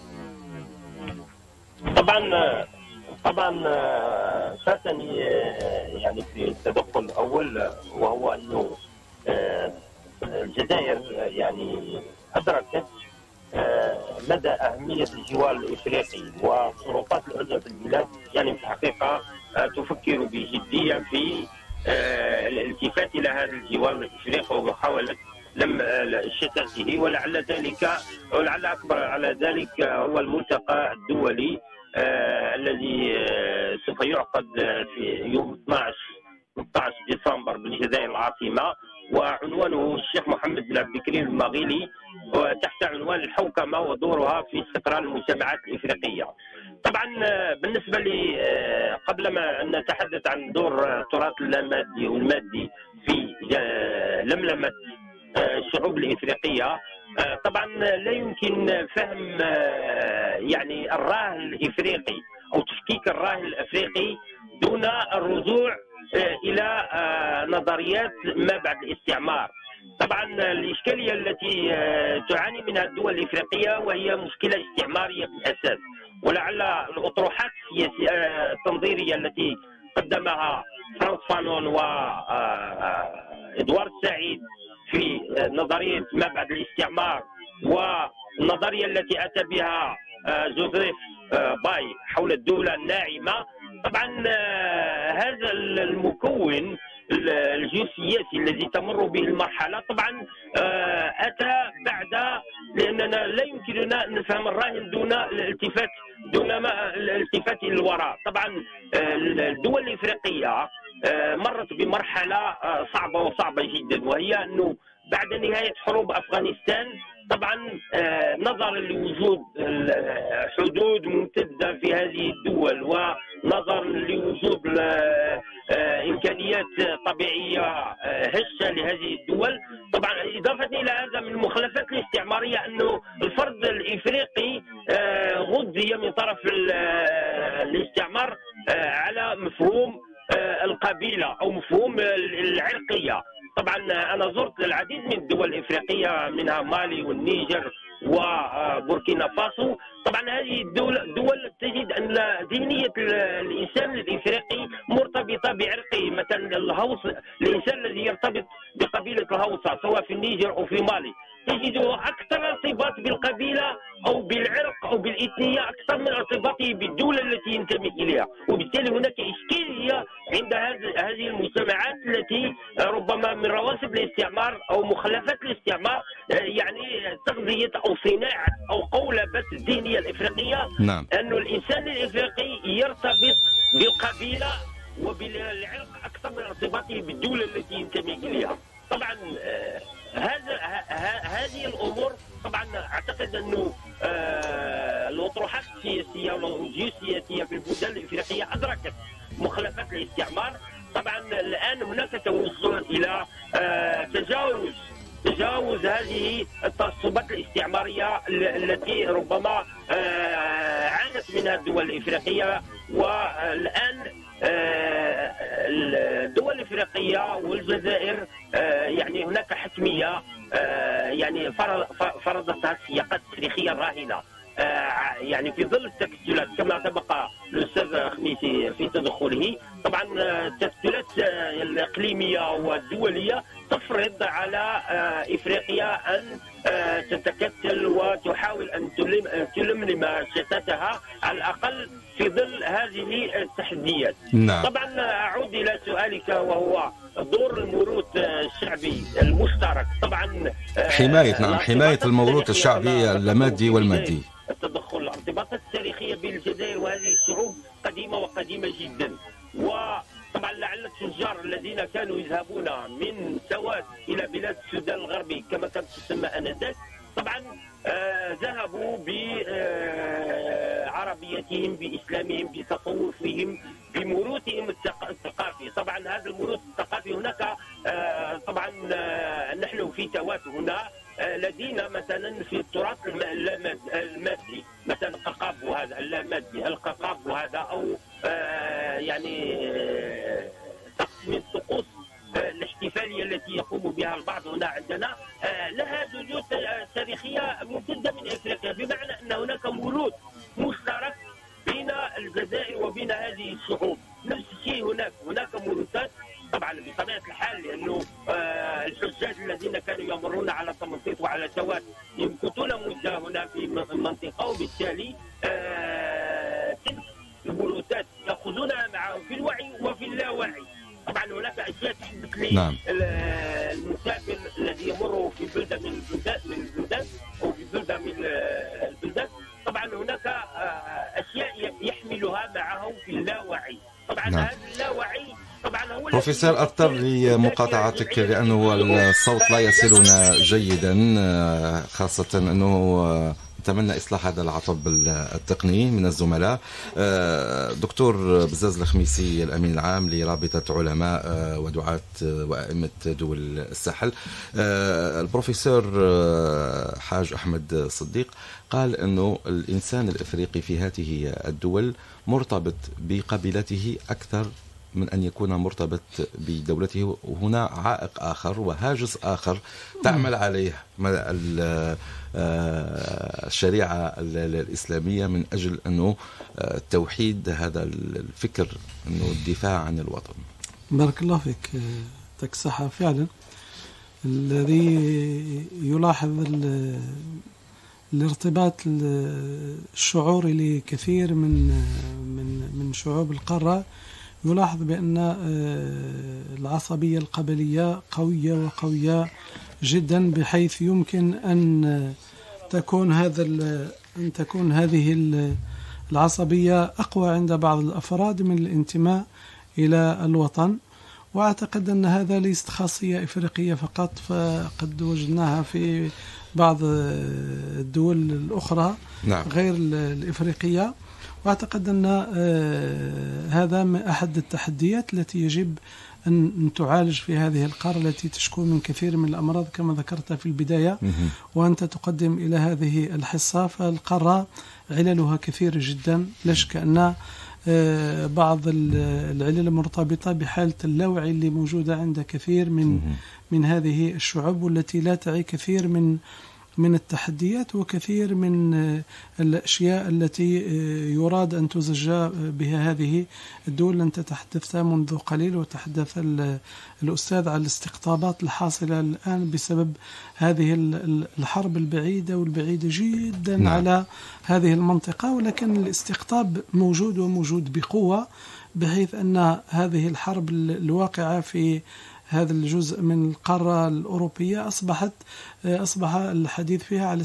Speaker 5: طبعا فاتني يعني في التدخل الأول، وهو أنه الجزائر يعني أدركت مدى أهمية الجوار الإفريقي وصعوبات العزلة في البلاد. يعني في الحقيقة تفكر بجدية في الالتفات إلى هذا الجوار الإفريقي ومحاولة لم شتاته، ولعل أكبر على ذلك هو الملتقى الدولي الذي سوف يعقد في يوم 12 ديسمبر بالجزائر العاصمة، وعنوانه الشيخ محمد بن عبد الكريم المغيلي، تحت عنوان الحوكمة ودورها في استقرار المجتمعات الإفريقية. طبعا بالنسبة لي قبل ما أن نتحدث عن دور التراث اللامادي والمادي في لملمة الشعوب الإفريقية، طبعا لا يمكن فهم يعني الراهن الإفريقي أو تفكيك الراهن الأفريقي دون الرجوع إلى نظريات ما بعد الاستعمار. طبعا الإشكالية التي تعاني منها الدول الإفريقية وهي مشكلة استعمارية بالأساس، ولعل الأطروحات التنظيرية التي قدمها فرانس فانون وإدوارد سعيد في نظرية ما بعد الاستعمار والنظرية التي أتى بها جوزيف باي حول الدولة الناعمة، طبعا هذا المكون الجيوسياسي الذي تمر به المرحلة طبعا أتى بعد، لأننا لا يمكننا أن نفهم الراهن دون الالتفات للوراء. طبعا الدول الإفريقية مرت بمرحلة صعبة جدا، وهي أنه بعد نهاية حروب أفغانستان طبعا نظرا لوجود حدود ممتدة في هذه الدول، ونظرا لوجود إمكانيات طبيعية هشة لهذه الدول، طبعا إضافة إلى هذا من المخلفات الاستعمارية أنه الفرد الإفريقي غذي من طرف الاستعمار على مفهوم القبيلة أو مفهوم العرقية. طبعا أنا زرت العديد من الدول الإفريقية منها مالي والنيجر وبوركينا فاسو. طبعا هذه الدول تجد أن ذهنية الإنسان الإفريقي مرتبطة بعرقه. مثلا الإنسان الذي يرتبط بقبيلة الهوسة سواء في النيجر أو في مالي تجده أكثر ارتباط بالقبيلة أو بالعرق أو بالإثنية أكثر من ارتباطه بالدولة التي ينتمي إليها، وبالتالي هناك إشكالية عند هذه المجتمعات التي ربما من رواسب الاستعمار أو مخلفات الاستعمار يعني تغذية أو صناعة أو قولبة الذهنية الإفريقية.
Speaker 2: نعم.
Speaker 5: أن الإنسان الإفريقي يرتبط بالقبيلة وبالعرق أكثر من ارتباطه بالدولة التي ينتمي إليها. طبعا هذه الامور طبعا اعتقد انه الاطروحات السياسيه والجيوسياسيه في البلدان الافريقيه ادركت مخلفات الاستعمار. طبعا الان هناك توصل الى تجاوز هذه التعصبات الاستعماريه التي ربما عانت منها الدول الافريقيه. والان الدول الافريقيه والجزائر يعني هناك حتميه يعني فرضتها السياقات التاريخيه الراهنه يعني في ظل التكتلات كما سبق الاستاذ خميسي في تدخله. طبعا التكتلات الاقليميه والدوليه تفرض على افريقيا ان تتكتل وتحاول ان تلملم شتاتها على الاقل في ظل هذه التحديات.
Speaker 2: نعم.
Speaker 5: طبعا اعود الى سؤالك وهو دور الموروث الشعبي المشترك. طبعا
Speaker 2: حماية الموروث الشعبي اللامادي والمادي.
Speaker 5: التدخل، الارتباطات التاريخية بين الجزائر وهذه الشعوب قديمة وقديمة جدا. وطبعا لعل التجار الذين كانوا يذهبون من سواد إلى بلاد السودان الغربي كما كانت تسمى آنذاك طبعا ذهبوا بعربيتهم بإسلامهم بتصوفهم بموروثهم الثقافي. طبعا هذا الموروث الثقافي هناك طبعا نحن في توات هنا لدينا مثلا في التراث المادي مثلا الققاب وهذا اللامادي الققاب وهذا او يعني من الطقوس الاحتفاليه التي يقوم بها البعض هنا عندنا لها جذور تاريخيه ممتده من افريقيا، بمعنى ان هناك موروث مشترك بين الجزائر وبين هذه الشعوب. نفس الشيء هناك موروثات طبعا بطبيعه الحال، لانه الحجاج الذين كانوا يمرون على تمنطيط وعلى سوات يمكثون مده هنا في المنطقه، وبالتالي تلك الموروثات ياخذونها معهم في الوعي وفي اللاوعي. طبعا هناك اشياء تحدث لي المسافر الذي يمر في بلده من البلدان او في بلده من البلدان، طبعا هناك اشياء يحملها معه في اللاوعي. طبعا هذا اللاوعي طبعا هو
Speaker 2: بروفيسور أضطر لمقاطعتك لأنه الصوت لا يصلنا جيدا، خاصة أنه نتمنى إصلاح هذا العطب التقني من الزملاء. دكتور بزاز الخميسي الأمين العام لرابطة علماء ودعاة وأئمة دول الساحل. البروفيسور حاج أحمد صديق قال أنه الإنسان الإفريقي في هذه الدول مرتبط بقبيلته أكثر من أن يكون مرتبط بدولته، وهنا عائق آخر وهاجس آخر تعمل عليه الشريعة الإسلامية من أجل أنه توحيد هذا الفكر، أنه الدفاع عن الوطن.
Speaker 3: بارك الله فيك، يعطيك الصحة. فعلا الذي يلاحظ الارتباط الشعوري لكثير من شعوب القارة يلاحظ بأن العصبية القبلية قوية وقوية جدا، بحيث يمكن أن تكون هذه العصبية أقوى عند بعض الأفراد من الانتماء إلى الوطن. وأعتقد أن هذا ليست خاصية إفريقية فقط، فقد وجدناها في بعض الدول الأخرى غير الإفريقية. وأعتقد أن هذا أحد التحديات التي يجب أن تعالج في هذه القارة التي تشكو من كثير من الأمراض كما ذكرت في البداية، وأنت تقدم إلى هذه الحصة. فالقارة عللها كثير جدا، لا شك أن بعض العلل مرتبطة بحالة اللاوعي اللي موجودة عند كثير من هذه الشعوب، والتي لا تعي كثير من التحديات وكثير من الأشياء التي يراد أن تزج بها هذه الدول. أنت تحدثت منذ قليل وتحدث الأستاذ على الاستقطابات الحاصلة الآن بسبب هذه الحرب البعيدة والبعيدة جدا على هذه المنطقة، ولكن الاستقطاب موجود وموجود بقوة، بحيث أن هذه الحرب الواقعة في هذا الجزء من القارة الأوروبية أصبح الحديث فيها على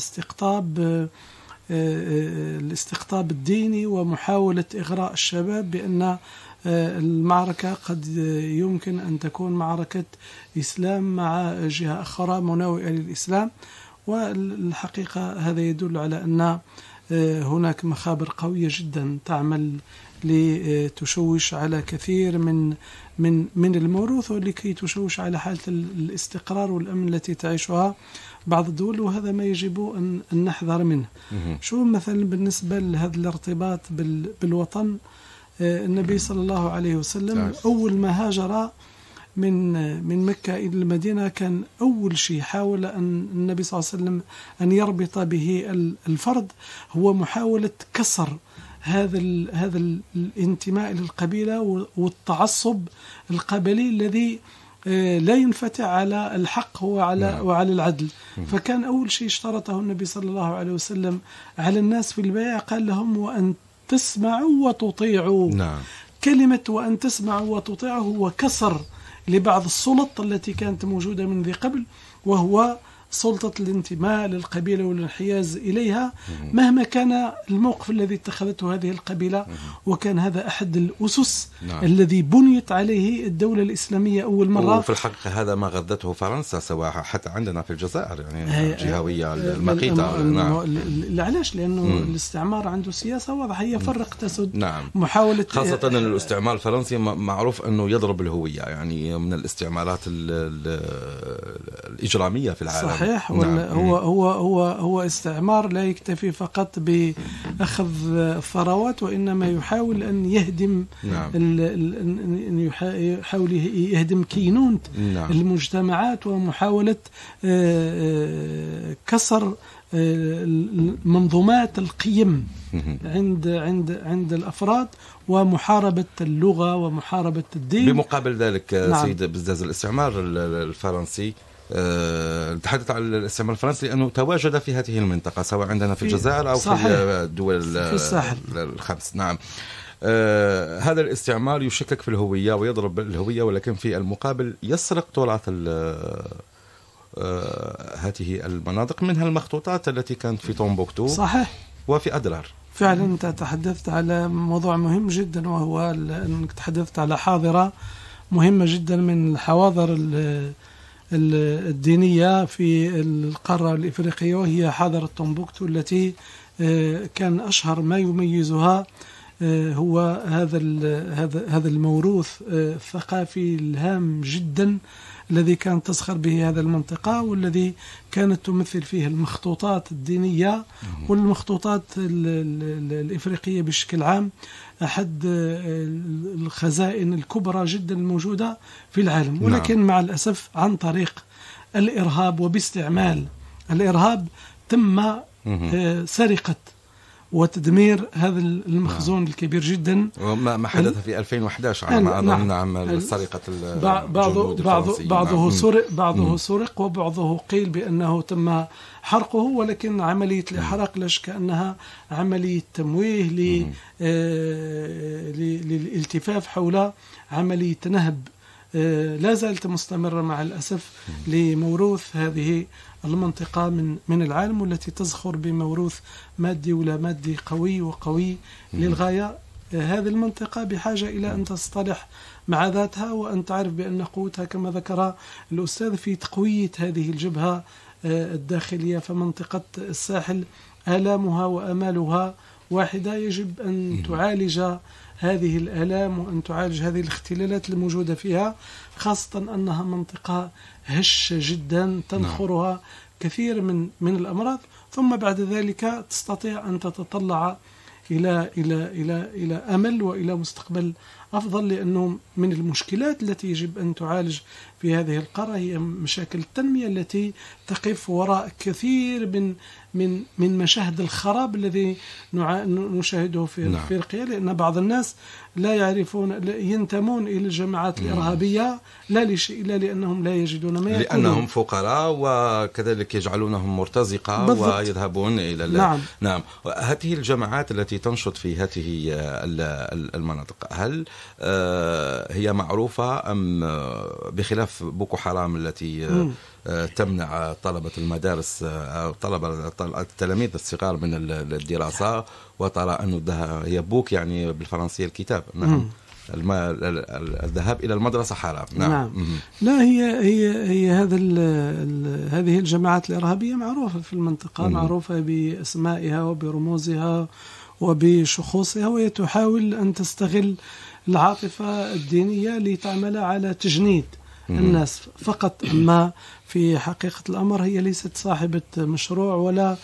Speaker 3: الاستقطاب الديني، ومحاولة إغراء الشباب بأن المعركة قد يمكن أن تكون معركة إسلام مع جهة أخرى مناوئة للإسلام. والحقيقة هذا يدل على أن هناك مخابر قوية جدا تعمل لتشوش على كثير من الموروث، ولكي تشوش على حالة الاستقرار والأمن التي تعيشها بعض الدول، وهذا ما يجب أن نحذر منه. شو مثلا بالنسبة لهذا الارتباط بالوطن، النبي صلى الله عليه وسلم أول ما هاجر من مكة إلى المدينة كان أول شيء حاول أن النبي صلى الله عليه وسلم أن يربط به الفرد هو محاولة كسر هذا الانتماء للقبيلة والتعصب القبلي الذي لا ينفتح على الحق وعلى العدل. فكان أول شيء اشترطه النبي صلى الله عليه وسلم على الناس في البيعة، قال لهم وأن تسمعوا وتطيعوا. كلمة وأن تسمعوا وتطيعوا هو كسر لبعض السلط التي كانت موجودة من ذي قبل، وهو سلطة الانتماء للقبيلة والانحياز إليها مهما كان الموقف الذي اتخذته هذه القبيلة. وكان هذا أحد الأسس الذي بنيت عليه الدولة الإسلامية أول مرة.
Speaker 2: وفي الحقيقة هذا ما غذته فرنسا، سواء حتى عندنا في الجزائر، يعني الجهوية المقيتة.
Speaker 3: علاش؟ لأنه الاستعمار عنده سياسة واضحة، هي فرق تسد. محاولة
Speaker 2: خاصة أن الاستعمار الفرنسي معروف أنه يضرب الهوية، يعني من الاستعمارات الإجرامية في العالم.
Speaker 3: صحيح. هو استعمار لا يكتفي فقط بأخذ الثروات، وإنما يحاول أن يهدم يحاول يهدم كينونة المجتمعات، ومحاولة كسر منظومات القيم عند الأفراد، ومحاربة اللغة ومحاربة الدين.
Speaker 2: بمقابل ذلك سيد بزاز، الاستعمار الفرنسي نتحدث عن الاستعمار الفرنسي لأنه تواجد في هذه المنطقة، سواء عندنا في الجزائر أو في الدول
Speaker 3: في الساحل
Speaker 2: الخمس. هذا الاستعمار يشكك في الهوية ويضرب الهوية، ولكن في المقابل يسرق تراث هذه المناطق، منها المخطوطات التي كانت في تومبوكتو وفي أدرار.
Speaker 3: فعلا أنت تحدثت على موضوع مهم جدا، وهو أنك تحدثت على حاضرة مهمة جدا من الحواضر الدينية في القارة الإفريقية، وهي حاضرة تومبوكتو التي كان أشهر ما يميزها هو هذا الموروث الثقافي الهام جدا الذي كانت تزخر به هذه المنطقة، والذي كانت تمثل فيه المخطوطات الدينية والمخطوطات الإفريقية بشكل عام أحد الخزائن الكبرى جدا الموجودة في العالم. ولكن مع الأسف عن طريق الإرهاب وباستعمال الإرهاب تم سرقة وتدمير هذا المخزون الكبير جدا.
Speaker 2: ما حدث في 2011 على ما أظن. نعم، سرقة
Speaker 3: بعضه سرق وبعضه قيل بأنه تم حرقه، ولكن عملية الإحراق لا شك أنها عملية تمويه للالتفاف حول عملية نهب لا زالت مستمرة مع الأسف لموروث هذه المنطقة من العالم، والتي تزخر بموروث مادي ولا مادي قوي للغاية. هذه المنطقة بحاجة إلى أن تصطلح مع ذاتها، وأن تعرف بأن قوتها كما ذكر الأستاذ في تقوية هذه الجبهة الداخلية. فمنطقة الساحل آلامها وأمالها واحدة، يجب أن تعالج هذه الآلام وأن تعالج هذه الاختلالات الموجودة فيها، خاصة أنها منطقة هشة جدا تنخرها كثير من الأمراض، ثم بعد ذلك تستطيع أن تتطلع إلى أمل وإلى مستقبل أفضل. لأنه من المشكلات التي يجب أن تعالج في هذه القارة هي مشاكل التنمية التي تقف وراء كثير من مشاهد الخراب الذي نشاهده في أفريقيا، لأن بعض الناس لا يعرفون، ينتمون إلى الجماعات الإرهابية لا لشيء إلا لأنهم لا يجدون ما يأكلون،
Speaker 2: لأنهم فقراء وكذلك يجعلونهم مرتزقة ويذهبون إلى نعم. هذه الجماعات التي تنشط في هذه المناطق هل هي معروفة أم بخلاف بوكو حرام التي تمنع طلبة المدارس أو التلاميذ الصغار من الدراسة، وترى أنه هي بوك يعني بالفرنسية الكتاب. نعم. الذهاب إلى المدرسة حرام. نعم.
Speaker 3: لا، هي هذه الجماعات الإرهابية معروفة في المنطقة، معروفة بأسمائها وبرموزها وبشخوصها، وهي تحاول أن تستغل العاطفة الدينية لتعمل على تجنيد الناس فقط. أما في حقيقة الأمر هي ليست صاحبة مشروع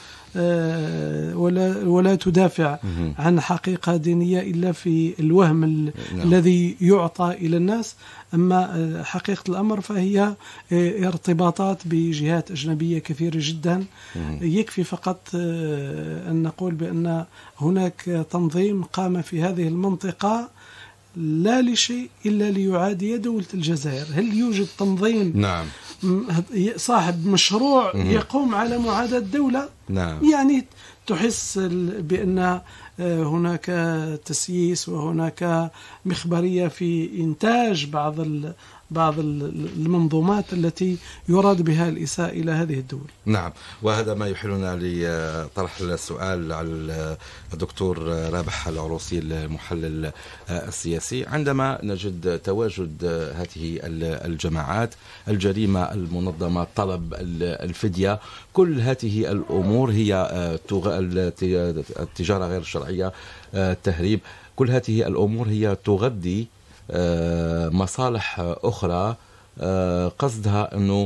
Speaker 3: ولا تدافع عن حقيقة دينية إلا في الوهم الذي يعطى إلى الناس. أما حقيقة الأمر فهي ارتباطات بجهات أجنبية كثيرة جدا. يكفي فقط أن نقول بأن هناك تنظيم قام في هذه المنطقة لا لشيء إلا ليعادي دولة الجزائر. هل يوجد تنظيم صاحب مشروع يقوم على معاداة دولة؟ يعني تحس بأن هناك تسييس وهناك مخبرية في إنتاج بعض المنظومات التي يراد بها الإساءة إلى هذه الدول.
Speaker 2: نعم، وهذا ما يحيلنا لطرح السؤال على الدكتور رابح العروسي المحلل السياسي. عندما نجد تواجد هذه الجماعات، الجريمة المنظمة، طلب الفدية، كل هذه الأمور هي التجارة غير الشرعية، التهريب، كل هذه الأمور هي تغذي مصالح أخرى قصدها أنه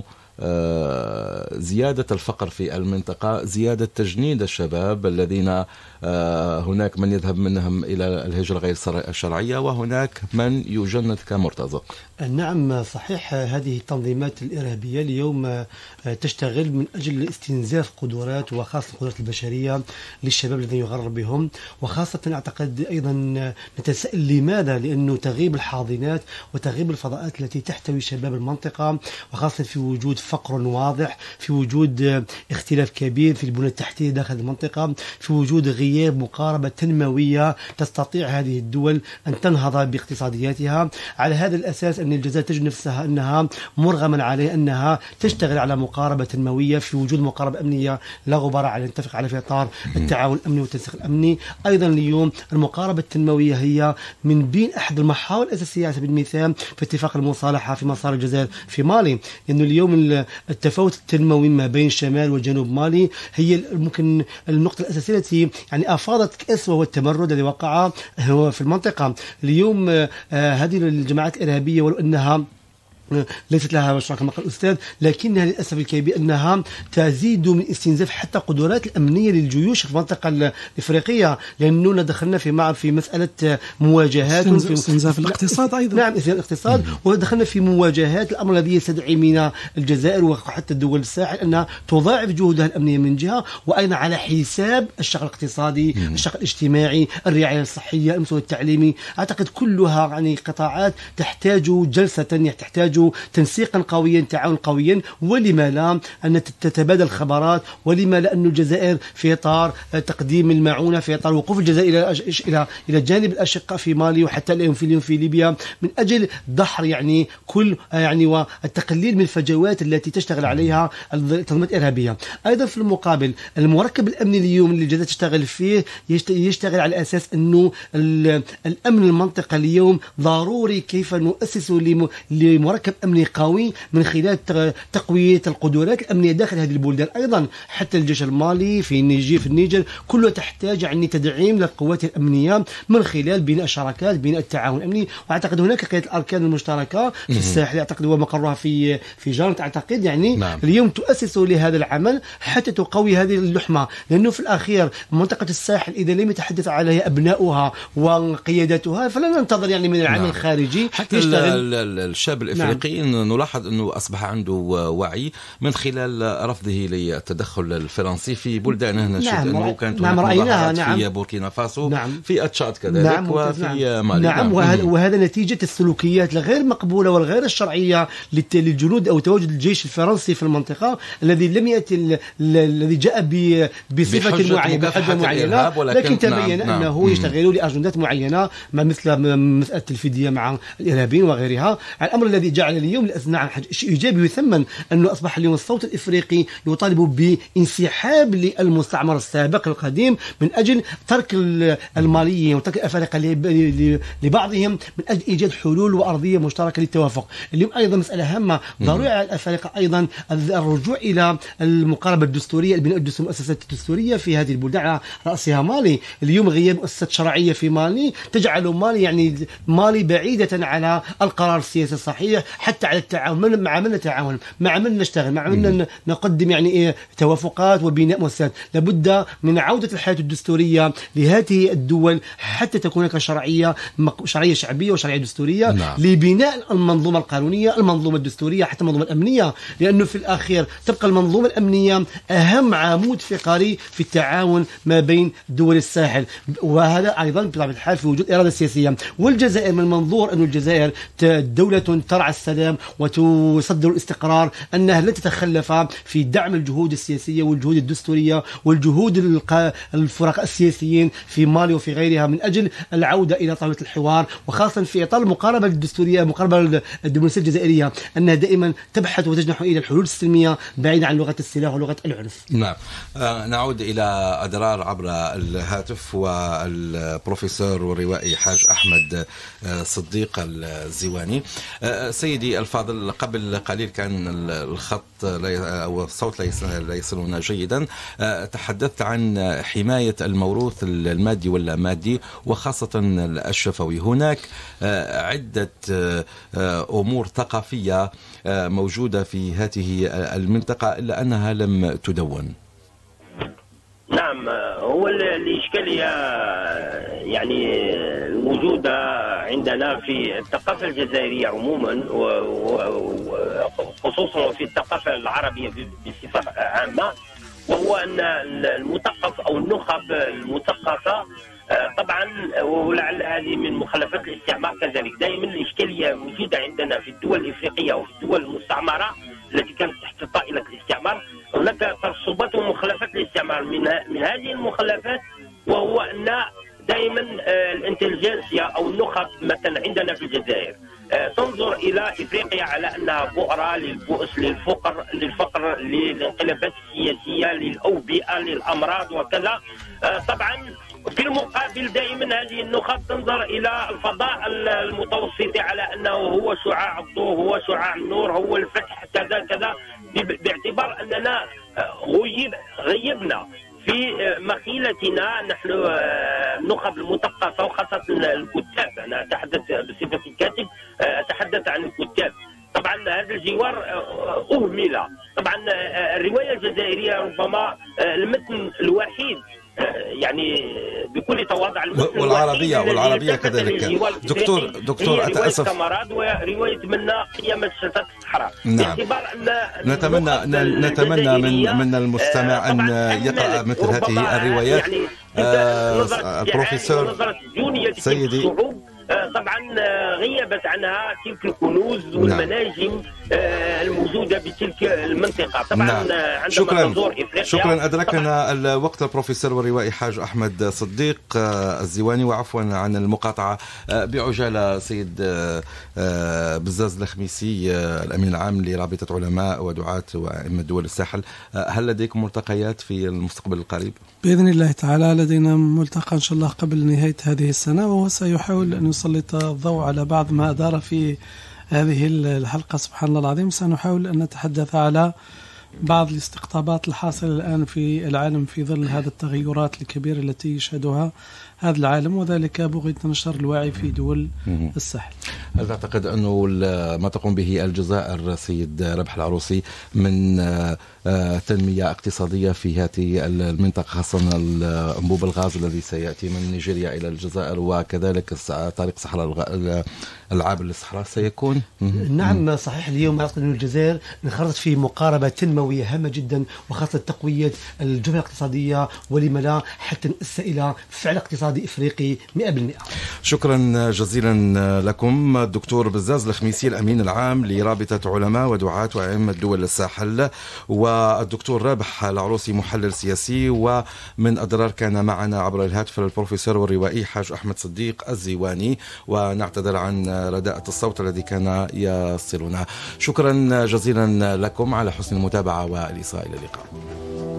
Speaker 2: زيادة الفقر في المنطقة، زيادة تجنيد الشباب الذين هناك من يذهب منهم إلى الهجرة غير الشرعية، وهناك من يجند كمرتزق.
Speaker 4: نعم صحيح. هذه التنظيمات الإرهابية اليوم تشتغل من أجل استنزاف قدرات، وخاصة القدرات البشرية للشباب الذين يغرر بهم. وخاصة أعتقد أيضا نتساءل لماذا، لأنه تغيب الحاضنات وتغيب الفضاءات التي تحتوي شباب المنطقة، وخاصة في وجود فقر واضح، في وجود اختلاف كبير في البنى التحتية داخل المنطقة، في وجود غياب مقاربة تنموية تستطيع هذه الدول أن تنهض باقتصادياتها. على هذا الأساس أن الجزائر تجد نفسها أنها مرغما عليه أنها تشتغل على مقاربة تنموية في وجود مقاربة أمنية لا غبار على نتفق على في إطار التعاون الأمني والتنسيق الأمني. أيضا اليوم المقاربة التنموية هي من بين أحد المحاور الأساسية على سبيل المثال في اتفاق المصالحة في مسار الجزائر في مالي، لأنه اليوم التفاوت التنموي ما بين شمال وجنوب مالي هي ممكن النقطة الأساسية التي يعني أفاضت كأس وهو التمرد الذي وقع هو في المنطقة. اليوم هذه الجماعات الإرهابية ولو أنها ليست لها مشروع كما قال الأستاذ، لكنها للأسف الكبير أنها تزيد من استنزاف حتى القدرات الأمنية للجيوش في المنطقة الإفريقية، لأننا دخلنا في مسألة مواجهات
Speaker 3: استنزاف الاقتصاد أيضا.
Speaker 4: نعم، استنزاف الاقتصاد، ودخلنا في مواجهات، الأمر الذي يستدعي من الجزائر وحتى الدول الساحل أنها تضاعف جهودها الأمنية من جهة، وأيضا على حساب الشق الاقتصادي، الشق الاجتماعي، الرعاية الصحية، المستوى التعليمي. أعتقد كلها يعني قطاعات تحتاج جلسة، تحتاج تنسيقا قويا، تعاون قويا، ولما لا أن تتبادل خبرات، ولما لا أن الجزائر في إطار تقديم المعونة، في إطار وقوف الجزائر إلى جانب الأشقاء في مالي وحتى اليوم في ليبيا، من أجل دحر يعني كل يعني والتقليل من الفجوات التي تشتغل عليها التنظيمات الإرهابية. أيضا في المقابل المركب الأمني اليوم اللي الجزائر تشتغل فيه يشتغل على أساس أنه الأمن المنطقة اليوم ضروري كيف نؤسس لمركب أمني قوي من خلال تقوية القدرات الأمنية داخل هذه البلدان. أيضا حتى الجيش المالي في النيجر كله تحتاج يعني تدعيم للقوات الأمنية من خلال بناء شراكات، بناء التعاون الأمني. وأعتقد هناك قيادة الأركان المشتركة في الساحل، أعتقد هو مقرها في جارنت، أعتقد يعني
Speaker 2: نعم.
Speaker 4: اليوم تؤسس لهذا العمل حتى تقوي هذه اللحمة، لأنه في الأخير منطقة الساحل إذا لم يتحدث عليها أبناؤها وقيادتها فلن ننتظر يعني من العمل الخارجي
Speaker 2: حتى الشاب الإفريقي نلاحظ أنه أصبح عنده وعي من خلال رفضه للتدخل الفرنسي في بلدانه. نشهد أنه كانت مظاهرات في بوركينا فاسو، في تشاد كذلك، وفي مالي.
Speaker 4: وهذا نتيجة السلوكيات الغير مقبولة والغير الشرعية للجنود أو تواجد الجيش الفرنسي في المنطقة، الذي لم يأتي الذي جاء بصفة معينة، بحجة معينة، لكن تبين أنه يشتغل لأجندات معينة، مثل مسألة الفدية مع الإرهابيين وغيرها. الأمر الذي جعل اليوم نعم شيء إيجابي ويثمن أنه أصبح اليوم الصوت الإفريقي يطالب بانسحاب للمستعمر السابق القديم من أجل ترك الماليين وترك الأفارقة لبعضهم من أجل إيجاد حلول وأرضية مشتركة للتوافق. اليوم أيضا مسألة هامة ضروري على الأفارقة أيضا الرجوع إلى المقاربة الدستورية، البناء الدستوري، المؤسسات الدستورية في هذه البلدان على رأسها مالي. اليوم غياب مؤسسات شرعية في مالي تجعل مالي يعني مالي بعيدة على القرار السياسي الصحيح، حتى على التعاون. مع من نتعاون، مع من نشتغل، مع من نقدم يعني توافقات وبناء مؤسسات. لابد من عودة الحياة الدستورية لهذه الدول حتى تكون هناك شرعية شعبية وشرعية دستورية لبناء المنظومة القانونية، المنظومة الدستورية، حتى المنظومة الأمنية، لأنه في الأخير تبقى المنظومة الأمنية أهم عمود فقري في التعاون ما بين دول الساحل. وهذا أيضا بطبيعة الحال في وجود إرادة سياسية. والجزائر من منظور أن الجزائر دولة ترعى السلام وتصدر الاستقرار، أنها لا تتخلف في دعم الجهود السياسية والجهود الدستورية والجهود الفرقاء السياسيين في مالي وفي غيرها من أجل العودة إلى طاولة الحوار، وخاصة في إطار المقاربة الدستورية، المقاربة الدبلوماسية الجزائرية، أنها دائما تبحث وتجنح إلى الحلول السلمية بعيدة عن لغة السلاح ولغة العنف.
Speaker 2: نعم. نعود إلى أدرار عبر الهاتف، والبروفيسور والروائي حاج أحمد صديق الزواني. سيدي الفاضل، قبل قليل كان الخط أو الصوت لا يصلنا جيدا. تحدثت عن حماية الموروث المادي واللامادي وخاصة الشفوي. هناك عدة أمور ثقافية موجودة في هذه المنطقة إلا أنها لم تدون.
Speaker 5: نعم، هو الإشكالية يعني الموجودة عندنا في الثقافة الجزائرية عموما وخصوصا في الثقافة العربية بصفة عامة، وهو أن المثقف أو النخب المثقفة طبعا، ولعل هذه من مخلفات الاستعمار كذلك، دائما الإشكالية موجودة عندنا في الدول الإفريقية وفي الدول المستعمرة التي كانت تحت طائلة الاستعمار. هناك ترسبات ومخلفات الاستعمار. من هذه المخلفات وهو أن دائما الانتليجنسيا أو النخب مثلا عندنا في الجزائر تنظر إلى إفريقيا على أنها بؤرة للبؤس، للفقر، للانقلابات السياسية، للأوبئة، للأمراض وكذا. طبعا في المقابل دائما هذه النخب تنظر إلى الفضاء المتوسط على أنه هو شعاع الضوء، هو شعاع النور، هو الفتح، كذا كذا، باعتبار أننا غيبنا في مخيلتنا نحن النخب المثقفة وخاصة الكتاب. أنا أتحدث بصفة الكاتب، أتحدث عن الكتاب. طبعا طبعا هذا الجوار أهمل. طبعا الرواية الجزائرية ربما المتن الوحيد يعني بكل تواضع
Speaker 2: والعربية كذلك. دكتور أتأسف،
Speaker 5: كمراد ورواية منا قيامة شتات الصحراء.
Speaker 2: نعم. نتمنى من المستمع أن يقرأ مثل هذه الروايات. البروفيسور سيدي، طبعا غيبت عنها تلك الكنوز والمناجم الموجودة بتلك المنطقة. طبعا عندما نزور إفريقيا شكرا أدركنا الوقت البروفيسور والروائي حاج أحمد صديق الزيواني. وعفوا عن المقاطعة بعجالة، سيد بزاز الخميسي الأمين العام لرابطة علماء ودعاة وأئمة دول الساحل، هل لديكم ملتقيات في المستقبل القريب؟
Speaker 3: بإذن الله تعالى لدينا ملتقى إن شاء الله قبل نهاية هذه السنة، وهو سيحاول أن يسلط الضوء على بعض ما دار في هذه الحلقة. سبحان الله العظيم، سنحاول أن نتحدث على بعض الاستقطابات الحاصلة الآن في العالم في ظل هذه التغيرات الكبيرة التي يشهدها هذا العالم، وذلك بغية نشر الوعي في دول الساحل.
Speaker 2: هل تعتقد أنه ما تقوم به الجزائر سيد ربح العروسي من تنمية اقتصادية في هذه المنطقة، خاصة أنبوب الغاز الذي سيأتي من نيجيريا إلى الجزائر وكذلك طريق صحراء العابر للصحراء سيكون؟
Speaker 4: نعم صحيح. اليوم أعتقد أن الجزائر انخرطت في مقاربة تنموية هامة جدا، وخاصة تقوية الجبهة الاقتصادية، ولم لا حتى نأس إلى فعل اقتصادي إفريقي 100%.
Speaker 2: شكرا جزيلا لكم الدكتور بزاز الخميسي الأمين العام لرابطة علماء ودعاة وأئمة دول الساحل، والدكتور رابح العروسي محلل سياسي، ومن أضرار كان معنا عبر الهاتف البروفيسور والروائي حاج أحمد صديق الزيواني، ونعتذر عن رداءة الصوت الذي كان يصلنا. شكرا جزيلا لكم على حسن المتابعة والإصغاء. إلى اللقاء.